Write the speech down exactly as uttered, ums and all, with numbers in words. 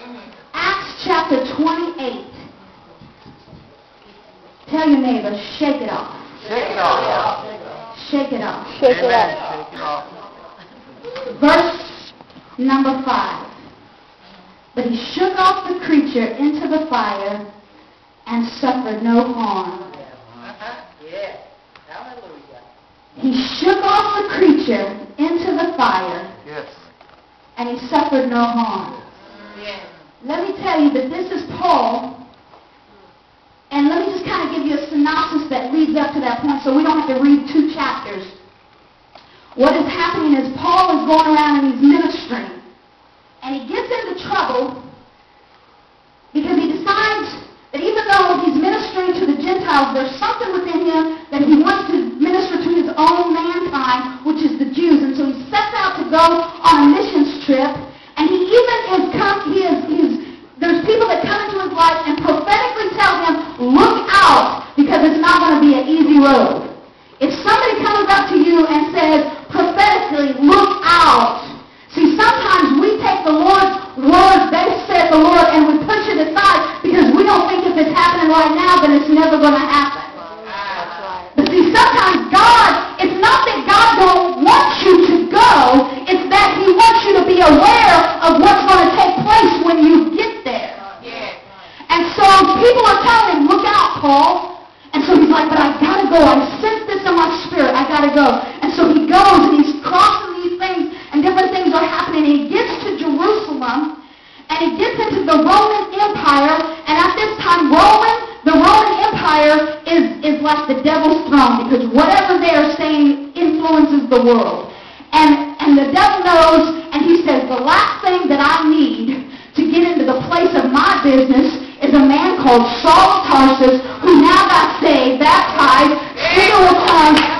Acts chapter twenty-eight. Tell your neighbor, shake it off. Shake it off. Shake it off. Shake it Amen. up. Shake it off. Verse number five. But he shook off the creature into the fire and suffered no harm. Yeah. Hallelujah. He shook off the creature into the fire Yes. and he suffered no harm. Yes. Let me tell you that this is Paul, and let me just kind of give you a synopsis that leads up to that point so we don't have to read two chapters. What is happening is Paul is going around and he's ministering, and he gets into trouble because he decides that even though he's ministering to the Gentiles, there's something within him that he wants to minister to his own mankind, which is the Jews. And so he sets out to go on a missions trip, and he even is come, he is, he is, there's people that come into his life and prophetically tell him, look out, because it's not going to be an easy road. If somebody comes up to you and says, prophetically, look out. See, sometimes we take the Lord's word, they said the Lord, and we push it aside because we don't think if it's happening right now, then it's never going to happen. But see, sometimes God, it's not that God don't want you to go, it's that he wants you to be aware of what's going to take place when you get there. And so people are telling him, look out, Paul. And so he's like, but I got to go. I sense this in my spirit. I got to go. And so he goes and he's crossing these things and different things are happening. And he gets to Jerusalem and he gets into the Roman Empire. And at this time, Roman, the Roman Empire is, is like the devil's throne because whatever they're saying influences the world. And, and the devil knows, and he says, the last thing that I need to get into the place of my business is a man called Saul of Tarsus who now got saved, baptized, filled with tongues,